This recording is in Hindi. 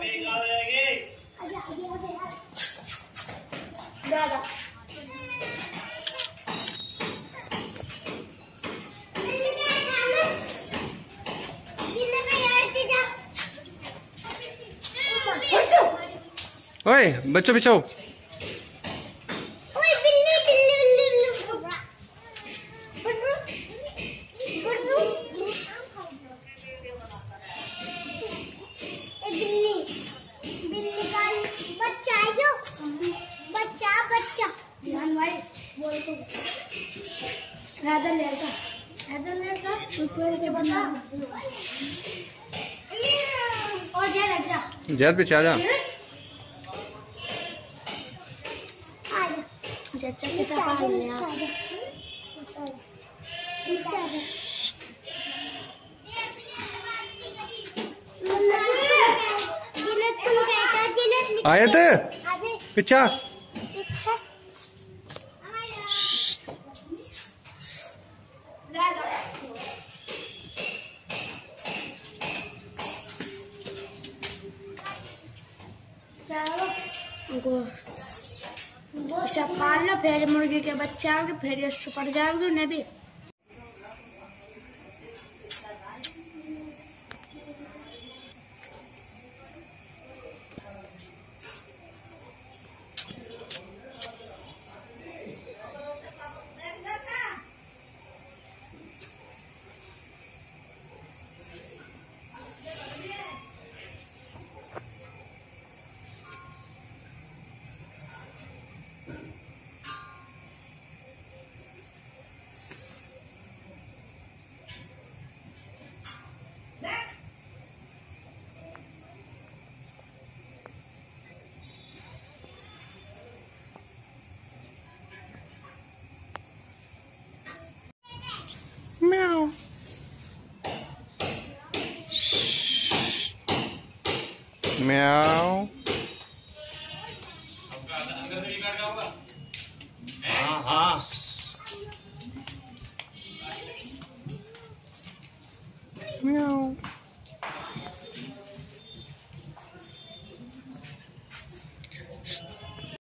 ओए बच्चों बिछो। जैद पे आ जा। चाचा के साथ आयत पिछा पाल लो, फिर मुर्गी के बच्चे आओगे, फिर पड़ जाओगे उन्हें भी। Meow. Meow. हाँ हाँ। Meow.